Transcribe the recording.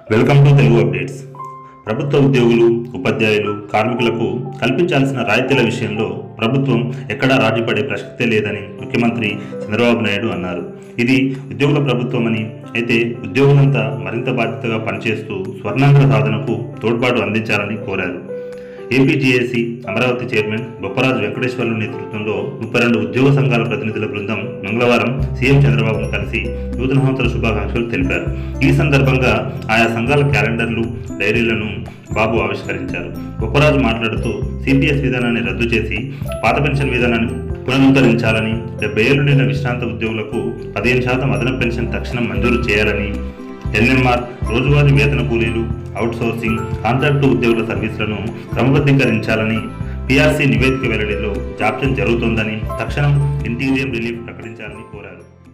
Welcome to Telugu updates. ప్రభుత్వ ఉద్యోగులు, ఉపాధ్యాయులు, కార్మికులకు కల్పించాల్సిన రాయితీల విషయంలో ప్రభుత్వం ఎక్కడా రాజీపడే ప్రసక్తే లేదని ముఖ్యమంత్రి చంద్రబాబు నాయుడు అన్నారు. ఇది ఉద్యోగుల ప్రభుత్వమని, అయితే ఉద్యోగులంతా మరింత బాధ్యతగా పనిచేస్తూ స్వర్ణాంధ్ర సాధనకు తోడ్పాటు అందించాలని కోరారు. ఏపీజీఏసీ అమరావతి చైర్మన్ బొప్పరాజు వెంకటేశ్వర్లు నేతృత్వంలో 32 ఉద్యోగ సంఘాల ప్రతినిధుల బృందం మంగళవారం సీఎం చంద్రబాబును కలిసి నూతన సంవత్సర శుభాకాంక్షలు తెలిపారు. ఈ సందర్భంగా ఆయా సంఘాల క్యాలెండర్లు, డైరీలను బాబు ఆవిష్కరించారు. బొప్పరాజు మాట్లాడుతూ సిపిఎస్ విధానాన్ని రద్దు చేసి పాత పెన్షన్ విధానాన్ని పునరుద్ధరించాలని, 70 ఏళ్లు నిండిన విశ్రాంత ఉద్యోగులకు 15% అదనపు పెన్షన్ తక్షణం మంజూరు చేయాలని, ఎన్ఎంఆర్, రోజువారీ వేతన కూలీలు, అవుట్సోర్సింగ్, కాంట్రాక్టు ఉద్యోగుల సర్వీసులను క్రమబద్ధీకరించాలని, పీఆర్సీ నివేదిక వెల్లడిలో జాప్యం జరుగుతోందని, తక్షణం ఇంటీరియం రిలీఫ్ ప్రకటించాలని కోరారు.